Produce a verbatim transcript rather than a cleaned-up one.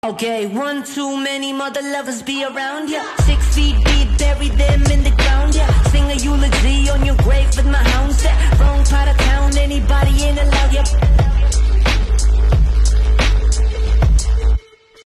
Okay, one too many mother lovers be around ya. Six feet deep, bury them in the ground, yeah. Sing a eulogy on your grave with my